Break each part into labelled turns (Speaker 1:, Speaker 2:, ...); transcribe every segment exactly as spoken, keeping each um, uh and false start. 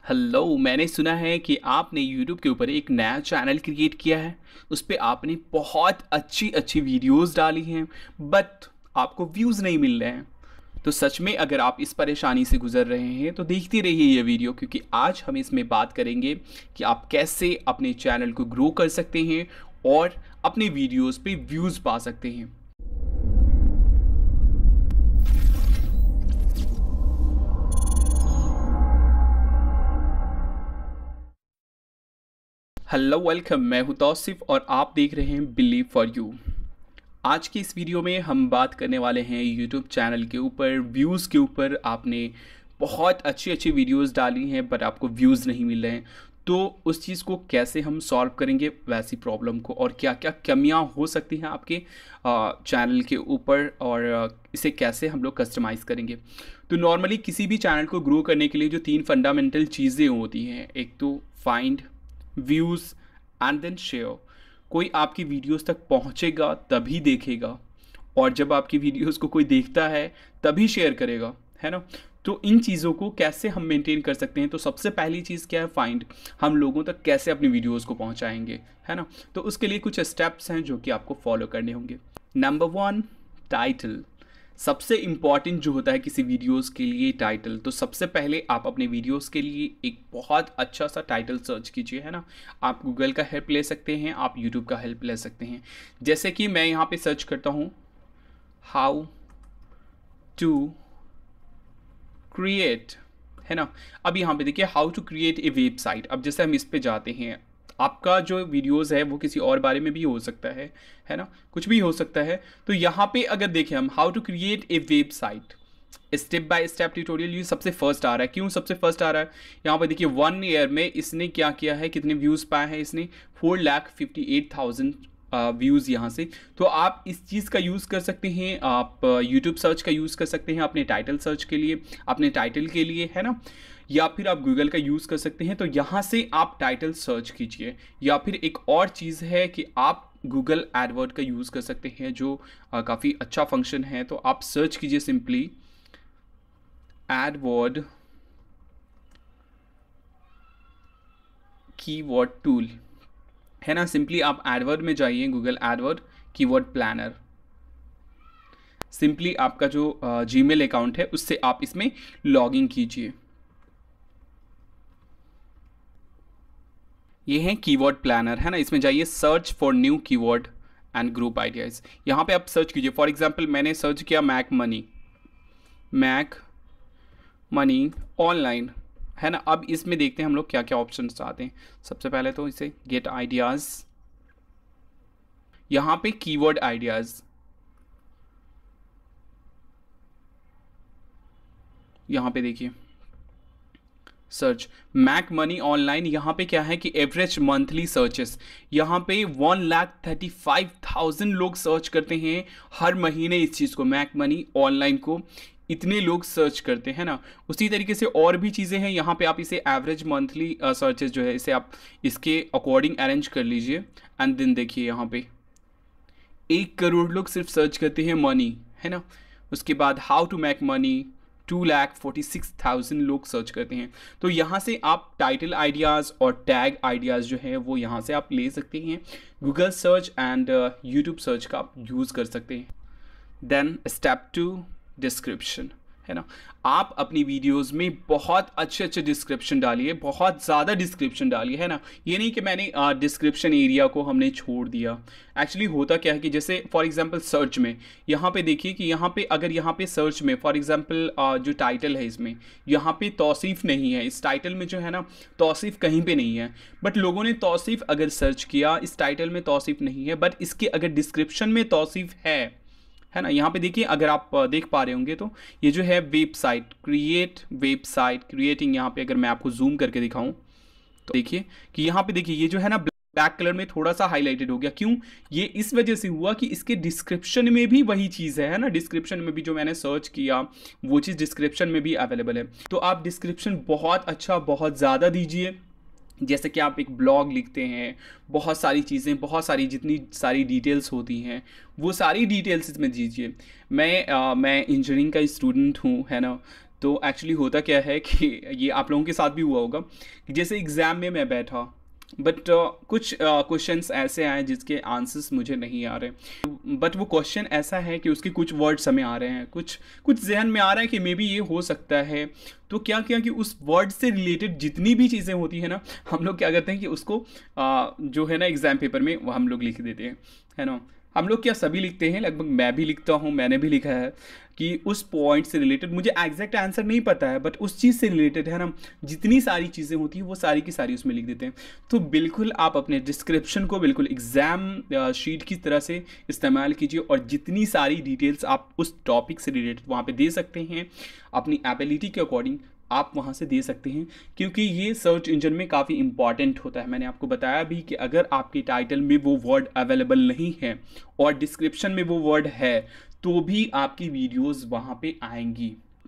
Speaker 1: Hello, मैंने सुना है कि आपने यूट्यूब के ऊपर एक नया चैनल क्रिएट किया है। उस पे आपने बहुत अच्छी अच्छी वीडियोस डाली हैं, बट आपको व्यूज़ नहीं मिल रहे हैं। तो सच में अगर आप इस परेशानी से गुजर रहे हैं तो देखते रहिए ये वीडियो, क्योंकि आज हम इसमें बात करेंगे कि आप कैसे अपने चैनल को ग्रो कर सकते हैं और अपने वीडियोस पे व्यूज़ पा सकते हैं। Hello, welcome. मैं हूं तौसिफ और आप देख रहे हैं बिलीव फॉर यू। आज की इस वीडियो में हम बात करने वाले हैं यूट्यूब चैनल के ऊपर व्यूज़ के ऊपर। आपने बहुत अच्छी अच्छी वीडियोस डाली हैं बट आपको व्यूज़ नहीं मिल रहे हैं, तो उस चीज़ को कैसे हम सॉल्व करेंगे वैसी प्रॉब्लम को, और क्या क्या कमियां हो सकती हैं आपके चैनल के ऊपर, और आ, इसे कैसे हम लोग कस्टमाइज़ करेंगे। तो नॉर्मली किसी भी चैनल को ग्रो करने के लिए जो तीन फंडामेंटल चीज़ें होती हैं, एक तो find, views and then share. कोई आपकी वीडियोस तक पहुंचेगा तभी देखेगा, और जब आपकी वीडियोस को कोई देखता है तभी शेयर करेगा, है ना। तो इन चीज़ों को कैसे हम मेंटेन कर सकते हैं? तो सबसे पहली चीज़ क्या है? फाइंड। हम लोगों तक कैसे अपनी वीडियोस को पहुंचाएंगे, है ना। तो उसके लिए कुछ स्टेप्स हैं जो कि आपको फॉलो करने होंगे। Number one, title. सबसे इम्पॉर्टेंट जो होता है किसी वीडियोस के लिए, टाइटल। तो सबसे पहले आप अपने वीडियोस के लिए एक बहुत अच्छा सा टाइटल सर्च कीजिए, है ना। आप गूगल का हेल्प ले सकते हैं, आप यूट्यूब का हेल्प ले सकते हैं। जैसे कि मैं यहाँ पे सर्च करता हूँ हाउ टू क्रिएट, है ना। अब यहाँ पे देखिए how to create a website. अब जैसे हम इस पे जाते हैं, आपका जो वीडियोस है वो किसी और बारे में भी हो सकता है है ना, कुछ भी हो सकता है। तो यहाँ पे अगर देखें हम how to create a website step by step tutorial, ये सबसे फर्स्ट आ रहा है। क्यों सबसे फर्स्ट आ रहा है? यहाँ पे देखिए वन ईयर में इसने क्या किया है, कितने व्यूज़ पाए हैं इसने, four lakh fifty eight thousand views यहाँ से। तो आप इस चीज़ का यूज़ कर सकते हैं, आप यूट्यूब सर्च का यूज़ कर सकते हैं अपने टाइटल सर्च के लिए, अपने टाइटल के लिए, है ना। या फिर आप गूगल का यूज़ कर सकते हैं। तो यहाँ से आप टाइटल सर्च कीजिए। या फिर एक और चीज़ है कि आप गूगल एडवर्ड का यूज़ कर सकते हैं, जो काफ़ी अच्छा फंक्शन है। तो आप सर्च कीजिए सिंपली एडवर्ड कीवर्ड टूल, है ना। सिंपली आप एडवर्ड में जाइए, Google AdWord keyword planner. Simply आपका जो जीमेल अकाउंट है उससे आप इसमें लॉगिन कीजिए। ये है कीवर्ड प्लानर, है ना। इसमें जाइए, search for new keyword and group ideas. यहाँ पे आप सर्च कीजिए। फॉर एग्जांपल मैंने सर्च किया make money, make money online, है ना। अब इसमें देखते हैं हम लोग क्या क्या ऑप्शंस आते हैं। सबसे पहले तो इसे गेट आइडियाज़, यहाँ पे कीवर्ड आइडियाज़, यहाँ पे देखिए सर्च मैक मनी ऑनलाइन। यहाँ पे क्या है कि एवरेज मंथली सर्चेस, यहाँ पे one lakh thirty five thousand लोग सर्च करते हैं हर महीने इस चीज़ को, मैक मनी ऑनलाइन को इतने लोग सर्च करते हैं ना। उसी तरीके से और भी चीज़ें हैं। यहाँ पे आप इसे एवरेज मंथली सर्चेस जो है इसे आप इसके अकॉर्डिंग अरेंज कर लीजिए। एंड देन देखिए यहाँ पे एक करोड़ लोग सिर्फ सर्च करते हैं मनी, है ना। उसके बाद how to make money, two lakh forty six thousand लोग सर्च करते हैं। तो यहाँ से आप टाइटल आइडियाज़ और टैग आइडियाज़ जो है वो यहाँ से आप ले सकते हैं। Google search and YouTube search का आप यूज़ कर सकते हैं। देन स्टेप टू, डिस्क्रिप्शन, है ना। आप अपनी वीडियोस में बहुत अच्छे अच्छे डिस्क्रिप्शन डालिए, बहुत ज़्यादा डिस्क्रिप्शन डालिए, है ना। ये नहीं कि मैंने डिस्क्रिप्शन एरिया को हमने छोड़ दिया। एक्चुअली होता क्या है कि जैसे फॉर एग्जांपल सर्च में, यहाँ पे देखिए कि यहाँ पे अगर यहाँ पे सर्च में फॉर एग्जांपल जो टाइटल है इसमें यहाँ पे तौसीफ़ नहीं है, इस टाइटल में जो है ना तौसीफ़ कहीं पे नहीं है। बट लोगों ने तौसीफ़ अगर सर्च किया, इस टाइटल में तौसीफ़ नहीं है, बट इसके अगर डिस्क्रिप्शन में तौसीफ़ है है ना। यहाँ पे देखिए, अगर आप देख पा रहे होंगे तो ये जो है वेबसाइट, क्रिएट वेबसाइट क्रिएटिंग, यहाँ पे अगर मैं आपको जूम करके दिखाऊं तो देखिए कि यहाँ पे देखिए ये जो है ना ब्लैक कलर में थोड़ा सा हाईलाइटेड हो गया। क्यों? ये इस वजह से हुआ कि इसके डिस्क्रिप्शन में भी वही चीज़ है, है ना। डिस्क्रिप्शन में भी जो मैंने सर्च किया वो चीज़ डिस्क्रिप्शन में भी अवेलेबल है। तो आप डिस्क्रिप्शन बहुत अच्छा, बहुत ज़्यादा दीजिए। जैसे कि आप एक ब्लॉग लिखते हैं, बहुत सारी चीज़ें, बहुत सारी जितनी सारी डिटेल्स होती हैं वो सारी डिटेल्स इसमें दीजिए। मैं आ, मैं इंजीनियरिंग का स्टूडेंट हूँ, है ना। तो एक्चुअली होता क्या है कि ये आप लोगों के साथ भी हुआ होगा कि जैसे एग्ज़ाम में मैं बैठा, बट uh, कुछ क्वेश्चंस uh, ऐसे आए जिसके आंसर्स मुझे नहीं आ रहे, बट वो क्वेश्चन ऐसा है कि उसके कुछ वर्ड्स हमें आ रहे हैं, कुछ कुछ जहन में आ रहा है कि मे बी ये हो सकता है। तो क्या किया कि उस वर्ड से रिलेटेड जितनी भी चीज़ें होती है ना, हम लोग क्या करते हैं कि उसको uh, जो है ना एग्ज़ाम पेपर में वो हम लोग लिख देते हैं, है ना। हम लोग क्या सभी लिखते हैं, लगभग मैं भी लिखता हूँ, मैंने भी लिखा है कि उस पॉइंट से रिलेटेड मुझे एग्जैक्ट आंसर नहीं पता है, बट उस चीज़ से रिलेटेड है ना, जितनी सारी चीज़ें होती हैं वो सारी की सारी उसमें लिख देते हैं। तो बिल्कुल आप अपने डिस्क्रिप्शन को बिल्कुल एग्ज़ाम शीट की तरह से इस्तेमाल कीजिए और जितनी सारी डिटेल्स आप उस टॉपिक से रिलेटेड वहाँ पे दे सकते हैं अपनी एबिलिटी के अकॉर्डिंग आप वहाँ से दे सकते हैं, क्योंकि ये सर्च इंजन में काफ़ी इंपॉर्टेंट होता है। मैंने आपको बताया भी कि अगर आपके टाइटल में वो वर्ड अवेलेबल नहीं है और डिस्क्रिप्शन में वो वर्ड है तो भी आपकी वीडियोस वहाँ पे आएंगी।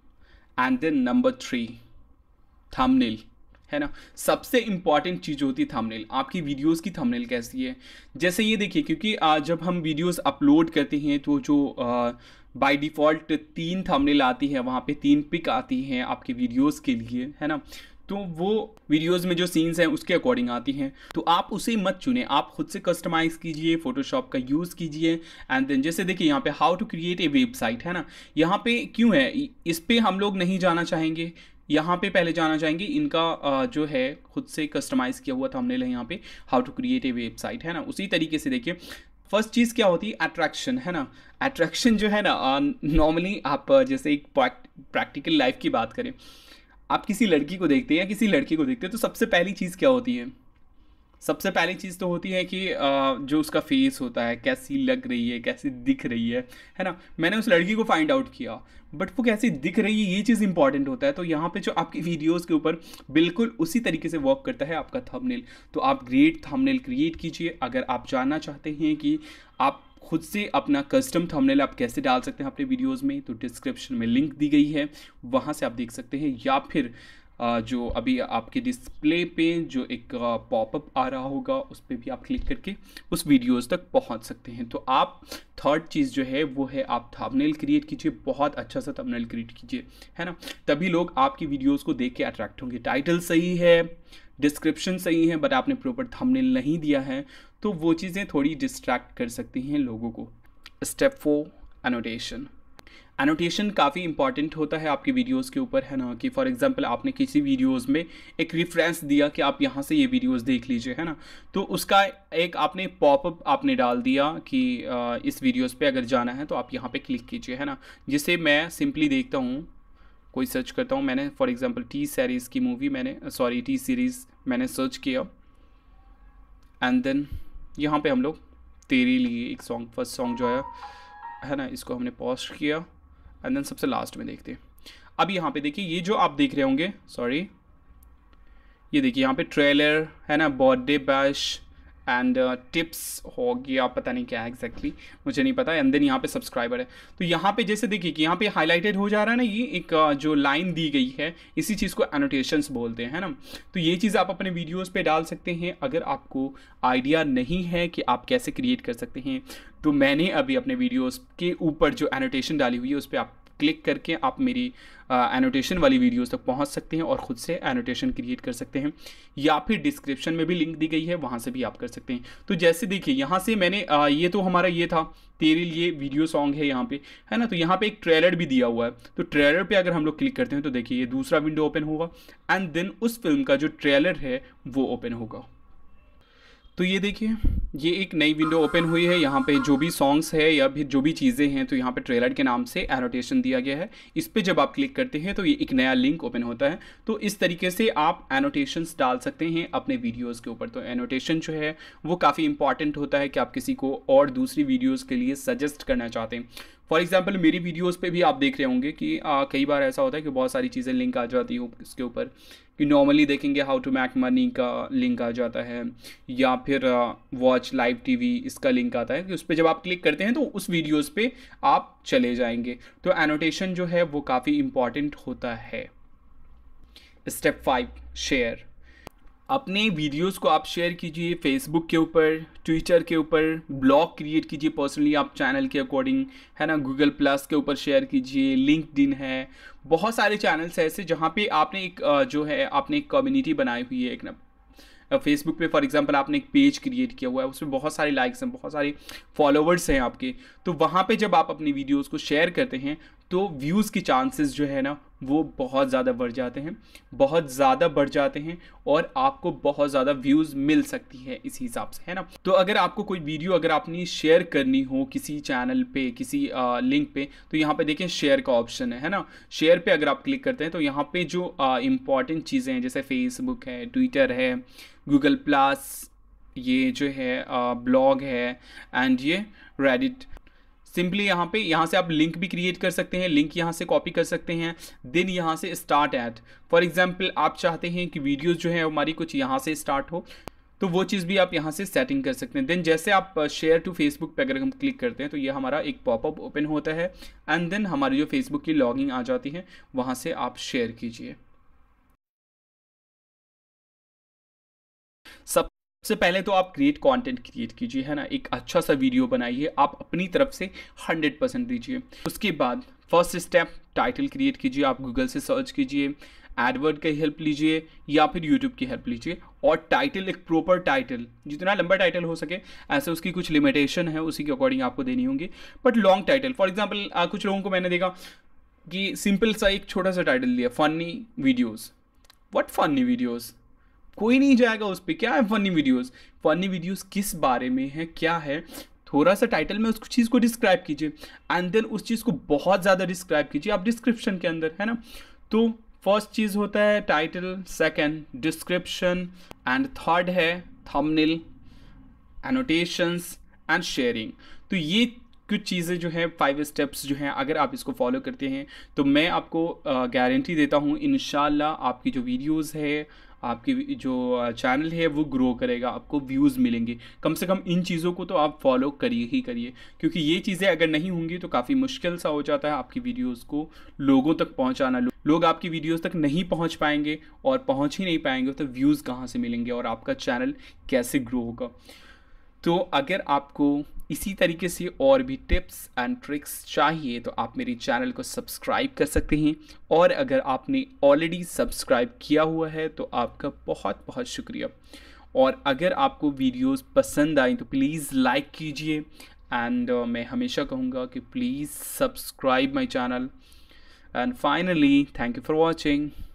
Speaker 1: And then number three, thumbnail, है ना। सबसे इंपॉर्टेंट चीज़ होती है थंबनेल। आपकी वीडियोस की थंबनेल कैसी है, जैसे ये देखिए, क्योंकि जब हम वीडियोस अपलोड करते हैं तो जो बाय डिफ़ॉल्ट तीन थंबनेल आती है, वहाँ पे तीन पिक आती हैं आपके वीडियोस के लिए, है ना। तो वो वीडियोस में जो सीन्स हैं उसके अकॉर्डिंग आती हैं, तो आप उसे मत चुनें, आप खुद से कस्टमाइज़ कीजिए, फोटोशॉप का यूज़ कीजिए। एंड देन जैसे देखिए यहाँ पे how to create a website, है ना। यहाँ पे क्यों है, इस पे हम लोग नहीं जाना चाहेंगे, यहाँ पे पहले जाना चाहेंगे इनका जो है खुद से कस्टमाइज़ किया हुआ थंबनेल है यहाँ पे, how to create a website, है ना। उसी तरीके से देखिए फर्स्ट चीज़ क्या होती है, अट्रैक्शन, है ना। अट्रैक्शन जो है ना, नॉर्मली आप जैसे एक प्रैक्टिकल लाइफ की बात करें, आप किसी लड़की को देखते हैं या किसी लड़के को देखते हैं तो सबसे पहली चीज़ क्या होती है, सबसे पहली चीज़ तो होती है कि जो उसका फेस होता है, कैसी लग रही है, कैसी दिख रही है, है ना। मैंने उस लड़की को फाइंड आउट किया, बट वो कैसी दिख रही है ये चीज़ इंपॉर्टेंट होता है। तो यहाँ पे जो आपकी वीडियोस के ऊपर बिल्कुल उसी तरीके से वर्क करता है आपका थंबनेल। तो आप ग्रेट थंबनेल क्रिएट कीजिए। अगर आप जानना चाहते हैं कि आप खुद से अपना कस्टम थंबनेल आप कैसे डाल सकते हैं अपने वीडियोज़ में, तो डिस्क्रिप्शन में लिंक दी गई है, वहाँ से आप देख सकते हैं, या फिर जो अभी आपके डिस्प्ले पे जो एक पॉपअप आ रहा होगा उस पर भी आप क्लिक करके उस वीडियोस तक पहुंच सकते हैं। तो आप थर्ड चीज़ जो है वो है आप थंबनेल क्रिएट कीजिए, बहुत अच्छा सा थंबनेल क्रिएट कीजिए, है ना। तभी लोग आपकी वीडियोस को देख के अट्रैक्ट होंगे। टाइटल सही है, डिस्क्रिप्शन सही है, बट आपने प्रॉपर थंबनेल नहीं दिया है तो वो चीज़ें थोड़ी डिस्ट्रैक्ट कर सकती हैं लोगों को। Step four, annotation. एनोटेशन काफ़ी इंपॉर्टेंट होता है आपकी वीडियोस के ऊपर, है ना। कि फॉर एग्जांपल आपने किसी वीडियोस में एक रेफरेंस दिया कि आप यहाँ से ये वीडियोस देख लीजिए, है ना। तो उसका एक आपने पॉपअप आपने डाल दिया कि इस वीडियोस पे अगर जाना है तो आप यहाँ पे क्लिक कीजिए, है ना। जिसे मैं सिंपली देखता हूँ, कोई सर्च करता हूँ, मैंने फॉर एग्जांपल टी सीरीज़ की मूवी मैंने सॉरी टी सीरीज़ मैंने सर्च किया, एंड देन यहाँ पे हम लोग तेरे लिए एक सॉन्ग, फर्स्ट सॉन्ग जो है है ना, इसको हमने पॉज किया, एंड देन सबसे लास्ट में देखते हैं। अब यहाँ पे देखिए, ये जो आप देख रहे होंगे, सॉरी ये देखिए यहाँ पे ट्रेलर है ना, बर्थडे बैश एंड टिप्स हो गया, पता नहीं क्या है एग्जैक्टली, मुझे नहीं पता। एंड देन यहाँ पे सब्सक्राइबर है, तो यहाँ पे जैसे देखिए कि यहाँ पे हाईलाइटेड हो जा रहा है ना, ये एक uh, जो लाइन दी गई है, इसी चीज़ को एनोटेशंस बोलते हैं, है ना। तो ये चीज़ आप अपने वीडियोस पे डाल सकते हैं। अगर आपको आइडिया नहीं है कि आप कैसे क्रिएट कर सकते हैं, तो मैंने अभी अपने वीडियोज़ के ऊपर जो एनोटेशन डाली हुई है उस पर आप क्लिक करके आप मेरी एनोटेशन वाली वीडियोस तक पहुंच सकते हैं और ख़ुद से एनोटेशन क्रिएट कर सकते हैं, या फिर डिस्क्रिप्शन में भी लिंक दी गई है, वहां से भी आप कर सकते हैं। तो जैसे देखिए यहाँ से मैंने आ, ये तो हमारा ये था तेरे लिए वीडियो सॉन्ग है यहाँ पे, है ना। तो यहाँ पे एक ट्रेलर भी दिया हुआ है, तो ट्रेलर पे अगर हम लोग क्लिक करते हैं तो देखिए ये दूसरा विंडो ओपन होगा, एंड देन उस फिल्म का जो ट्रेलर है वो ओपन होगा। तो ये देखिए ये एक नई विंडो ओपन हुई है, यहाँ पे जो भी सॉन्ग्स है या फिर जो भी चीज़ें हैं, तो यहाँ पे ट्रेलर के नाम से एनोटेशन दिया गया है। इस पे जब आप क्लिक करते हैं तो ये एक नया लिंक ओपन होता है। तो इस तरीके से आप एनोटेशंस डाल सकते हैं अपने वीडियोस के ऊपर। तो एनोटेशन जो है वो काफ़ी इंपॉर्टेंट होता है कि आप किसी को और दूसरी वीडियोज़ के लिए सजेस्ट करना चाहते हैं। फॉर एग्जाम्पल मेरी वीडियोज़ पे भी आप देख रहे होंगे कि आ, कई बार ऐसा होता है कि बहुत सारी चीज़ें लिंक आ जाती हो इसके ऊपर, कि नॉर्मली देखेंगे हाउ टू मेक मनी का लिंक आ जाता है, या फिर वॉच लाइव टीवी इसका लिंक आता है, कि उस पर जब आप क्लिक करते हैं तो उस वीडियोस पे आप चले जाएंगे। तो एनोटेशन जो है वो काफ़ी इंपॉर्टेंट होता है। Step five, share. अपने वीडियोस को आप शेयर कीजिए फेसबुक के ऊपर, ट्विटर के ऊपर, ब्लॉग क्रिएट कीजिए पर्सनली आप चैनल के अकॉर्डिंग, है ना। गूगल प्लस के ऊपर शेयर कीजिए, लिंक्डइन है, बहुत सारे चैनल्स हैं ऐसे जहाँ पे आपने एक अ, जो है आपने एक कम्युनिटी बनाई हुई है। एक ना फेसबुक पे फॉर एग्जांपल आपने एक पेज क्रिएट किया हुआ है, उसमें बहुत सारे लाइक्स हैं, बहुत सारे फॉलोवर्स हैं आपके, तो वहाँ पे जब आप अपनी वीडियोस को शेयर करते हैं तो व्यूज़ की चांसेस जो है ना वो बहुत ज़्यादा बढ़ जाते हैं, बहुत ज़्यादा बढ़ जाते हैं और आपको बहुत ज़्यादा व्यूज़ मिल सकती है इस हिसाब से, है ना। तो अगर आपको कोई वीडियो अगर आपने शेयर करनी हो किसी चैनल पे, किसी लिंक पे, तो यहाँ पे देखें शेयर का ऑप्शन है है ना। शेयर पे अगर आप क्लिक करते हैं तो यहाँ पे जो इम्पॉर्टेंट चीज़ें हैं जैसे फेसबुक है, ट्विटर है, गूगल प्लस, ये जो है ब्लॉग है एंड ये रेडिट, सिंपली यहाँ पे यहाँ से आप लिंक भी क्रिएट कर सकते हैं, लिंक यहाँ से कॉपी कर सकते हैं, देन यहाँ से स्टार्ट ऐड। फॉर एग्जांपल आप चाहते हैं कि वीडियोस जो है हमारी कुछ यहाँ से स्टार्ट हो, तो वो चीज़ भी आप यहाँ से सेटिंग कर सकते हैं। देन जैसे आप शेयर टू फेसबुक पे अगर हम क्लिक करते हैं तो ये हमारा एक पॉपअप ओपन होता है एंड देन हमारी जो फेसबुक की लॉगिंग आ जाती है, वहाँ से आप शेयर कीजिए। सबसे पहले तो आप क्रिएट कंटेंट क्रिएट कीजिए, है ना, एक अच्छा सा वीडियो बनाइए, आप अपनी तरफ से हंड्रेड परसेंट दीजिए। उसके बाद फर्स्ट स्टेप टाइटल क्रिएट कीजिए, आप गूगल से सर्च कीजिए, एडवर्ड की हेल्प लीजिए या फिर यूट्यूब की हेल्प लीजिए, और टाइटल एक प्रॉपर टाइटल, जितना लंबा टाइटल हो सके, ऐसे उसकी कुछ लिमिटेशन है उसी के अकॉर्डिंग आपको देनी होंगी, but long title. For example कुछ लोगों को मैंने देखा कि सिंपल सा एक छोटा सा टाइटल दिया, funny videos. What funny videos, कोई नहीं जाएगा उस पर, क्या है फनी वीडियोस। फनी वीडियोस किस बारे में है, क्या है, थोड़ा सा टाइटल में उस चीज़ को डिस्क्राइब कीजिए एंड देन उस चीज़ को बहुत ज़्यादा डिस्क्राइब कीजिए आप डिस्क्रिप्शन के अंदर, है ना। तो फर्स्ट चीज़ होता है title, second description and third है थंबनेल, एनोटेशंस एंड शेयरिंग। तो ये कुछ चीज़ें जो है फाइव स्टेप्स जो हैं, अगर आप इसको फॉलो करते हैं तो मैं आपको गारंटी देता हूँ इंशाल्लाह आपकी जो वीडियोस है, आपकी जो चैनल है वो ग्रो करेगा, आपको व्यूज़ मिलेंगे। कम से कम इन चीज़ों को तो आप फॉलो करिए ही करिए, क्योंकि ये चीज़ें अगर नहीं होंगी तो काफ़ी मुश्किल सा हो जाता है आपकी वीडियोस को लोगों तक पहुंचाना। लोग आपकी वीडियोस तक नहीं पहुंच पाएंगे, और पहुंच ही नहीं पाएंगे तो व्यूज़ कहाँ से मिलेंगे और आपका चैनल कैसे ग्रो होगा। तो अगर आपको इसी तरीके से और भी टिप्स एंड ट्रिक्स चाहिए तो आप मेरे चैनल को सब्सक्राइब कर सकते हैं, और अगर आपने ऑलरेडी सब्सक्राइब किया हुआ है तो आपका बहुत बहुत शुक्रिया। और अगर आपको वीडियोस पसंद आई तो प्लीज़ लाइक कीजिए, एंड uh, मैं हमेशा कहूँगा कि please subscribe my channel, and finally thank you for watching.